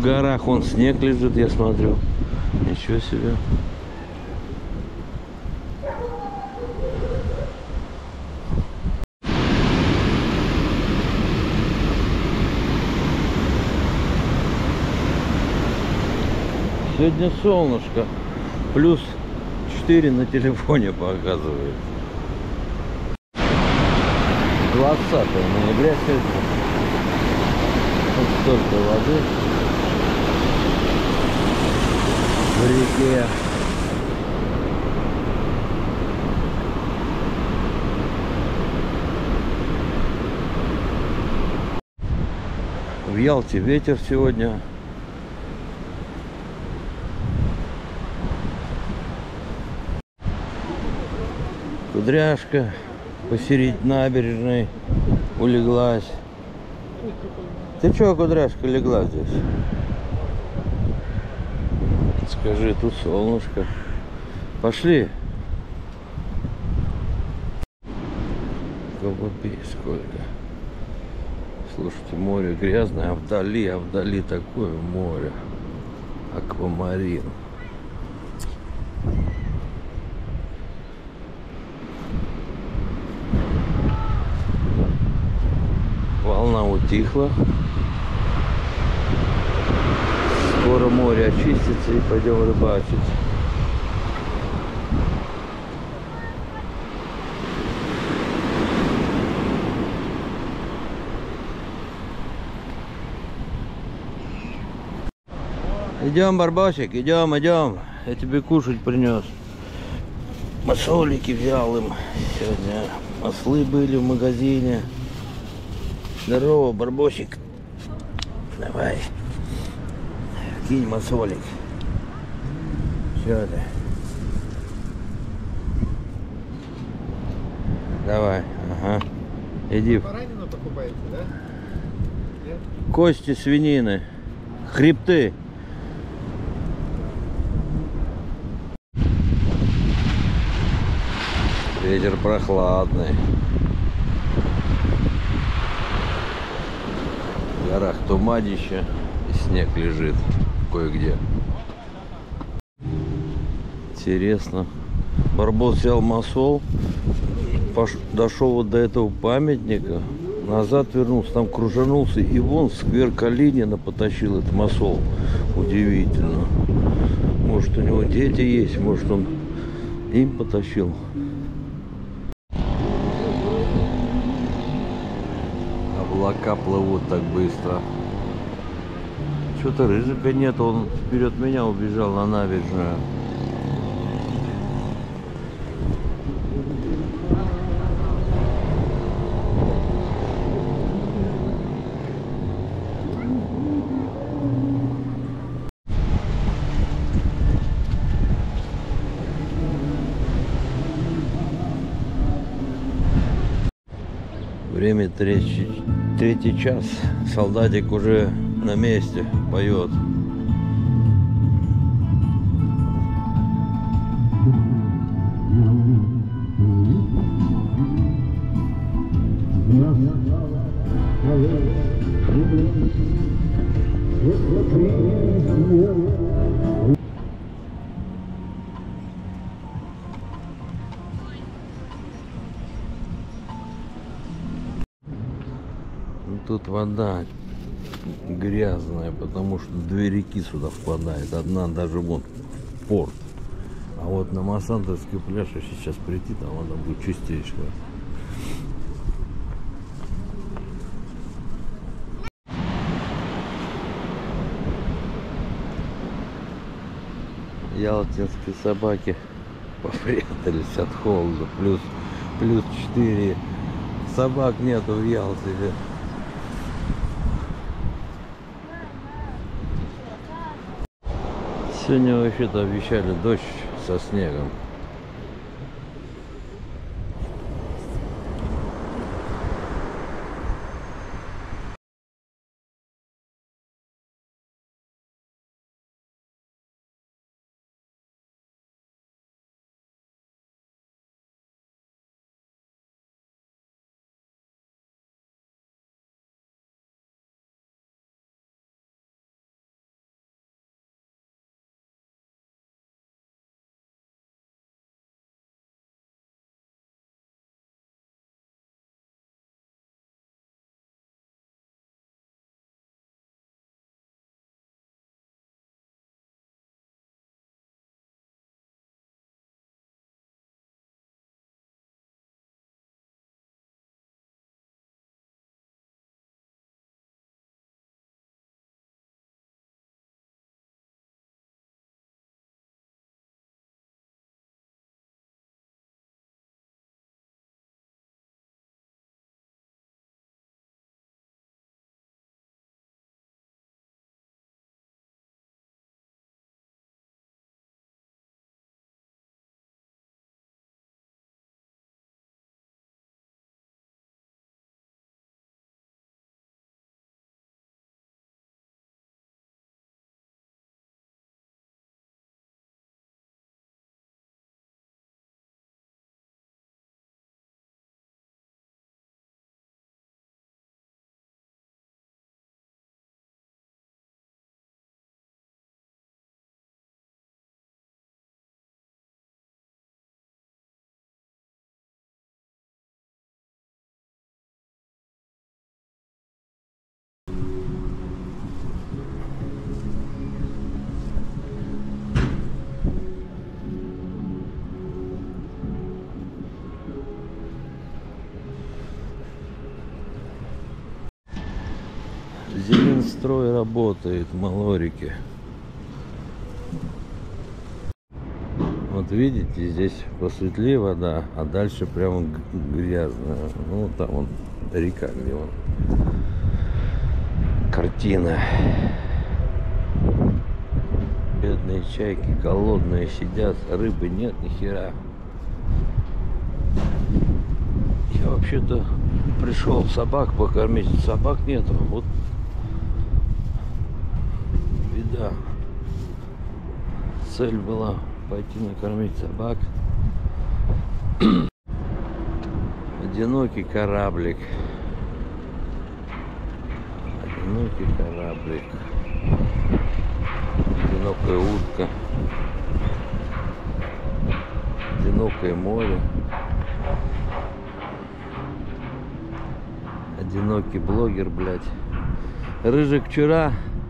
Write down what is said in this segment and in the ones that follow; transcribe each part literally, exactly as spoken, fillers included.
горах вон снег лежит, я смотрю. Ничего себе. Сегодня солнышко. Плюс четыре на телефоне показывает. двадцатое ноября сегодня. Вот столько воды в реке. В Ялте ветер сегодня. Кудряшка посередине набережной улеглась. Ты чё, кудряшка, легла здесь? Скажи, тут солнышко. Пошли. Голубей сколько. Слушайте, море грязное, а вдали, а вдали такое море. Аквамарин. Волна утихла. Скоро море очистится и пойдем рыбачить. Идем, Барбосик, идем, идем. Я тебе кушать принес. Масолики взял им сегодня. Маслы были в магазине. Здорово, Барбосик. Давай. Кинь масолик. Все ты. Давай, ага. Иди. Баранину покупаете, да? Нет? Кости свинины. Хребты. Ветер прохладный. В горах туманище и снег лежит кое-где. Интересно. Барбос взял масол, пош... дошел вот до этого памятника, назад вернулся, там кружанулся и вон в сквер Калинина потащил этот масол. Удивительно. Может, у него дети есть, может, он им потащил. Облака плывут так быстро. Что-то Рыжика нет, он вперед меня убежал на набережную. Время третий, третий час. Солдатик уже на месте поет. Тут вода грязная, потому что две реки сюда впадает. Одна даже вон в порт. А вот на Массандовский пляж, если сейчас прийти, там вода будет чистейшая. Ялтинские собаки попрятались от холода. Плюс, плюс четыре. Собак нету в Ялте. Сегодня вообще-то обещали дождь со снегом. строй работает в Малорике. Вот видите, здесь посветлее вода, а дальше прямо грязная. Ну, там вон река, где вон картина. Бедные чайки, голодные сидят, рыбы нет ни хера. Я вообще-то пришел собак покормить, собак нету. Вот беда. Цель была пойти накормить собак. Одинокий кораблик. Одинокий кораблик. Одинокая утка. Одинокое море. Одинокий блогер, блядь. Рыжик вчера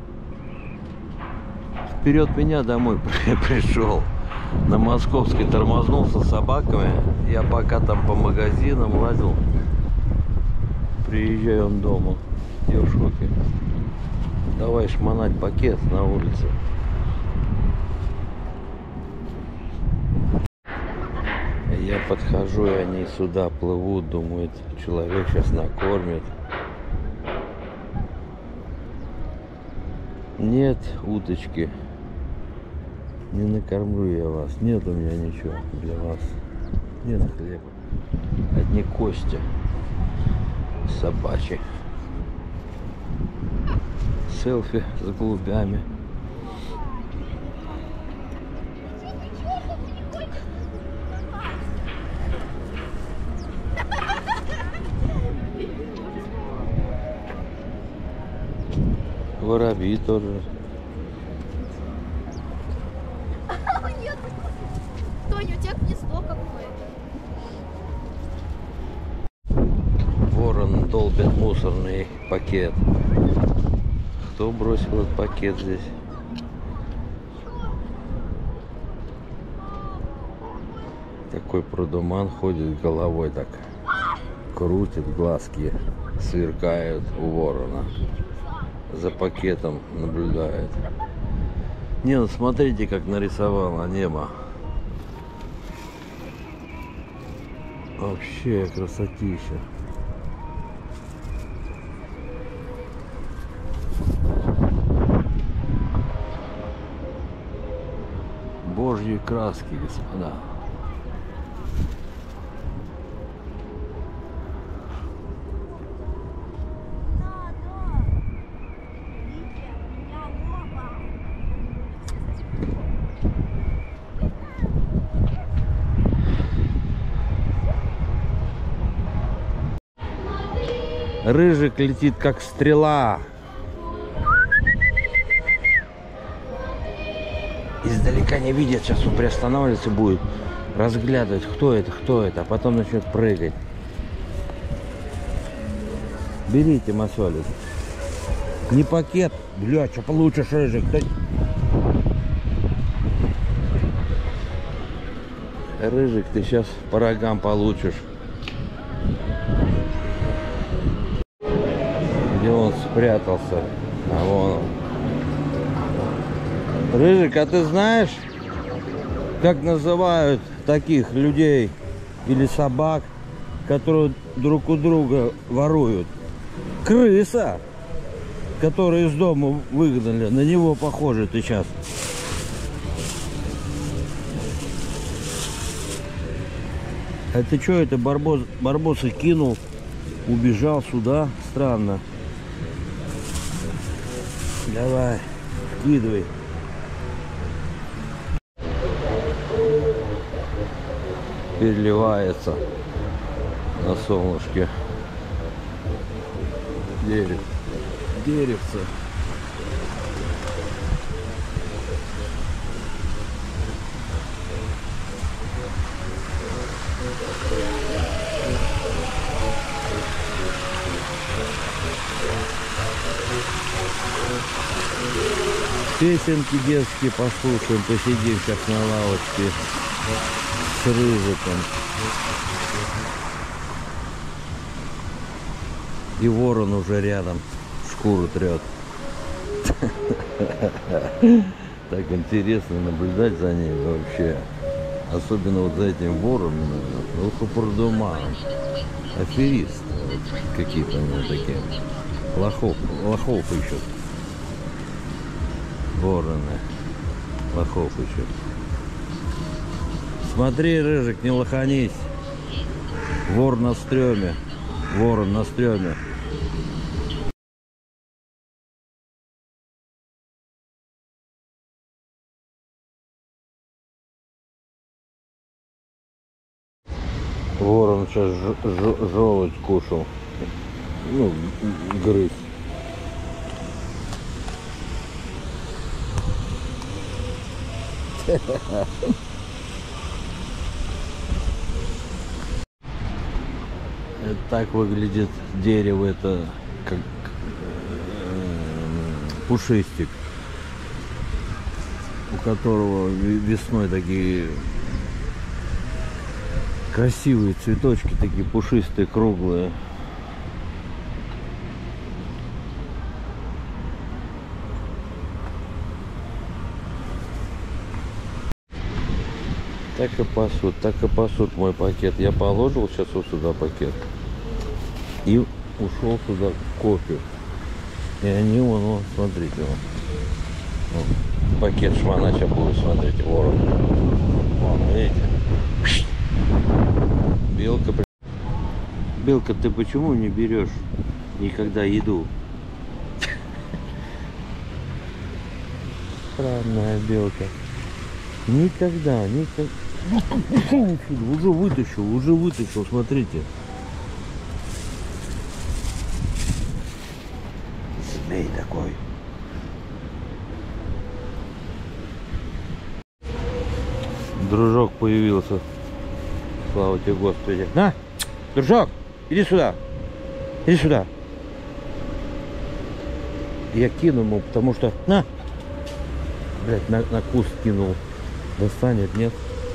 вперед меня домой пришел. На Московской тормознулся с собаками. Я пока там по магазинам лазил. Приезжаю он дома. Я в шоке. Давай шмонать пакет на улице. Я подхожу, и они сюда плывут. Думают, человек сейчас накормит. Нет уточки. Не накормлю я вас. Нет у меня ничего для вас. Нет хлеба. Одни кости собачьи. Селфи с голубями. Воробьи тоже. Тоня, у тебя гнездо какое-то. Ворон долбит мусорный пакет. Кто бросил этот пакет здесь? Такой продуман ходит головой так. Крутит, глазки сверкают у ворона. За пакетом наблюдает. Не, ну смотрите, как нарисовала небо. Вообще красотища. Божьи краски, господа. Рыжик летит как стрела. Издалека не видит, сейчас он приостанавливается, будет разглядывать, кто это, кто это, а потом начнет прыгать. Берите, масолик. Не пакет. Бля, что получишь, Рыжик? Да... Рыжик, ты сейчас по рогам получишь. Где он спрятался? А вон он. Рыжик, а ты знаешь, как называют таких людей или собак, которые друг у друга воруют? Крыса, которую из дома выгнали. На него похоже ты сейчас. А ты что это, Барбос, Барбоса кинул, убежал сюда? Странно. Давай, скидывай. Переливается на солнышке. Дерев. Деревце. Песенки детские послушаем, посидим сейчас на лавочке с Рыжиком. И ворон уже рядом шкуру трет. Так интересно наблюдать за ними вообще. Особенно вот за этим вороном. Лохопурдума. Аферист. Какие-то у него такие. Лохов. Лохов ищут. Вороны. Лохов ищут. Смотри, Рыжик, не лоханись. Вор на стреме. Ворон на стреме. Ворон сейчас желудь кушал. Ну, грыз. Так выглядит дерево, это как пушистик, у которого весной такие красивые цветочки, такие пушистые, круглые. Так и пасут, так и пасут мой пакет. Я положил сейчас вот сюда пакет и ушел сюда кофе. И они вон, вон смотрите, вон. Вон. Пакет шманача будет, смотрите, ворон. Вон, видите? Белка. Белка, ты почему не берешь никогда еду? Странная белка. Никогда, никогда. Уже вытащил, уже вытащил, смотрите. Змей такой. Дружок появился. Слава тебе, Господи. На, дружок, иди сюда. Иди сюда. Я кину ему, потому что... На! Блять, на, на куст кинул. Достанет, нет?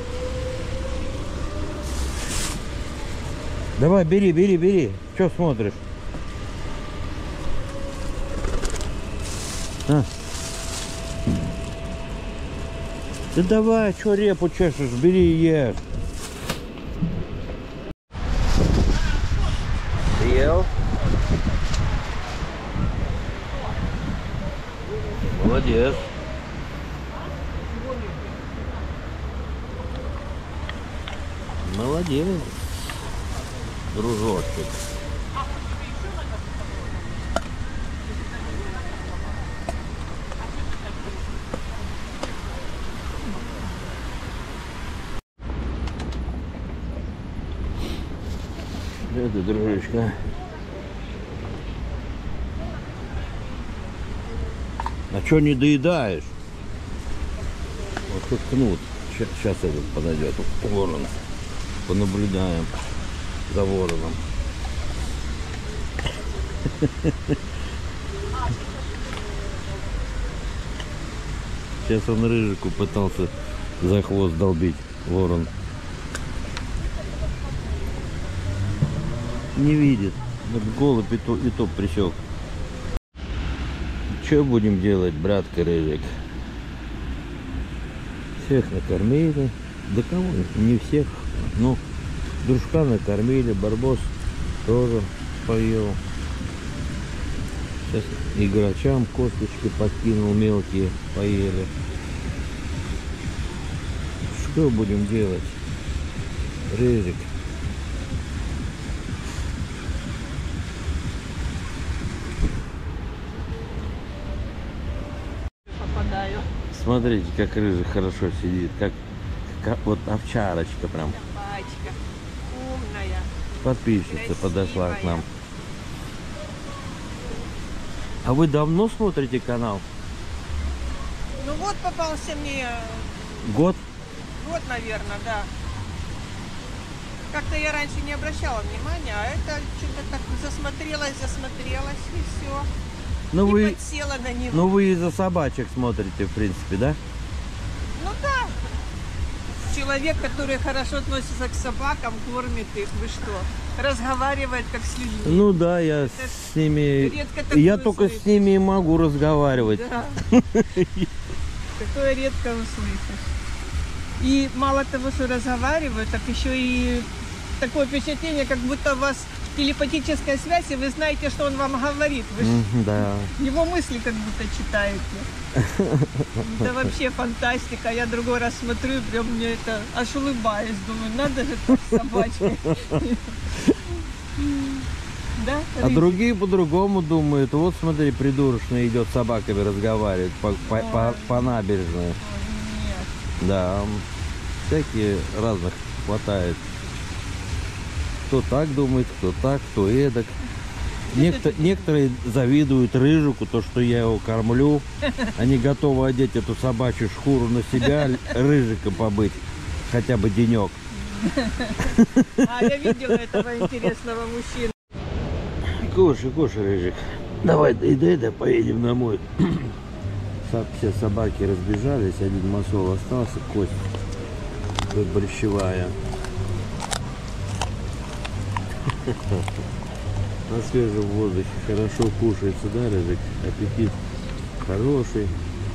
Давай, бери, бери, бери. Че смотришь? А. Да давай, что репу чешешь, бери и ешь. Съел? Молодец. Молодец, дружочек. Это, дружочка. А что не доедаешь? Вот тут кнут. Сейчас этот подойдет. Ворон. Понаблюдаем за вороном. Сейчас он Рыжику пытался за хвост долбить, ворон. Не видит. Вот голубь и то, и то присек. Что будем делать, братка Рыжик? Всех накормили. Да кого? Не всех. Ну, дружка накормили, барбос тоже поел. Сейчас игрочам косточки подкинул мелкие, поели. Что будем делать, Рыжик? Попадаю. Смотрите, как Рыжик хорошо сидит, как, как вот овчарочка прям. Собачка. Умная. Подписчица Красивая. подошла к нам. А вы давно смотрите канал? Ну вот попался мне Год? год, наверное, да. Как-то я раньше не обращала внимания, а это что-то так засмотрелась, засмотрелась и все. Ну и вы, подсела на него. ну вы из-за собачек смотрите, в принципе, да? Ну да. Че, человек, который хорошо относится к собакам, кормит их. Вы что? Разговаривает как с людьми. Ну да, я Это с ними... редко такое Я только слышишь. с ними и могу разговаривать. Да. Такое редко услышишь. И мало того, что разговаривают, так еще и такое впечатление, как будто у вас телепатическая связь, и вы знаете, что он вам говорит. Вы ж Мгм, да. его мысли как будто читаете. Это вообще фантастика. Я другой раз смотрю, и прям мне это аж улыбаюсь. Думаю, надо же так с собачкой. Да? А другие по-другому думают. Вот смотри, придурочно идет с собаками разговаривает по, по, по, по набережной. Ой, нет. Да, всякие разных хватает. Кто так думает, кто так, кто эдак. Некто, некоторые завидуют Рыжику, то, что я его кормлю. Они готовы одеть эту собачью шкуру на себя, Рыжиком побыть хотя бы денек. А я видела этого интересного мужчину. Кушай, кушай, Рыжик. Давай, доедай, да поедем домой. Все собаки разбежались, один масол остался, кость борщевая. На свежем воздухе хорошо кушается, да, Рыжик? Аппетит хороший.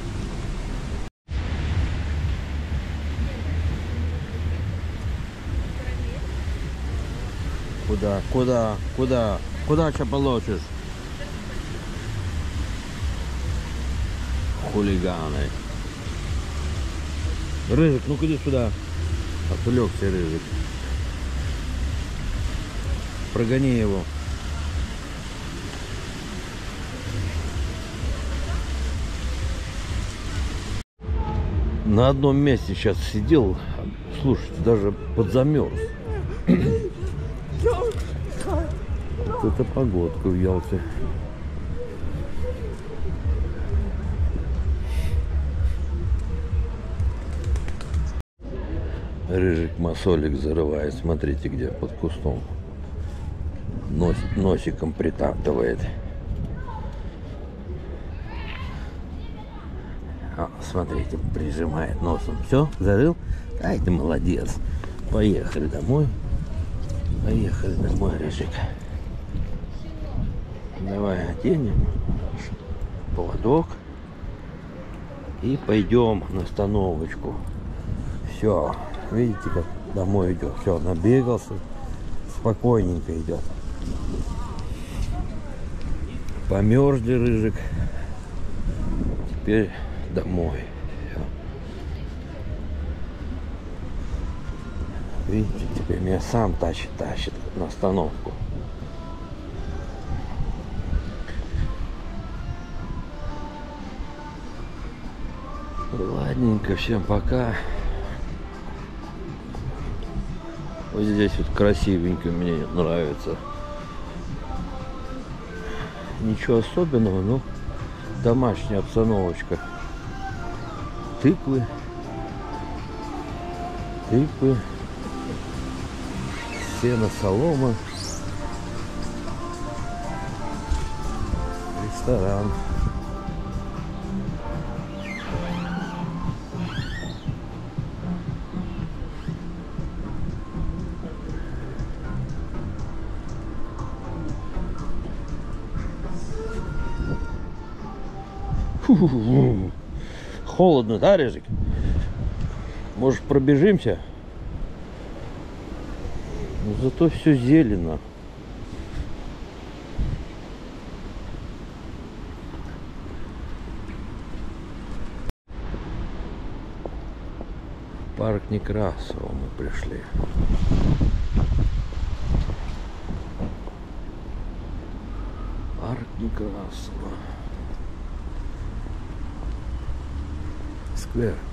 Куда, куда, куда, куда что получишь? Хулиганы. Рыжик, ну-ка иди сюда. Отвлекся Рыжик. Прогони его. На одном месте сейчас сидел, слушайте, даже подзамерз. Какую-то погодку в Ялте. Рыжик масолик зарывает, смотрите, где под кустом. Нос, носиком притаптывает. О, смотрите, прижимает носом. Все, зарыл? Ай, ты молодец. Поехали домой. Поехали домой, Рыжик. Давай оденем поводок и пойдем на остановочку. Все, видите, как домой идет. Все, набегался, спокойненько идет. Померзли, Рыжик. Теперь домой. Всё. Видите, теперь меня сам тащит, тащит на остановку. Ладненько, всем пока. Вот здесь вот красивенько, мне нравится. Ничего особенного, но домашняя обстановочка. Тыквы. Тыквы. Сено, солома. Ресторан. Фу-фу-фу. Холодно, да, Рыжик? Может, пробежимся? Но зато все зелено. В парк Некрасова мы пришли. Парк Некрасова. Сквер.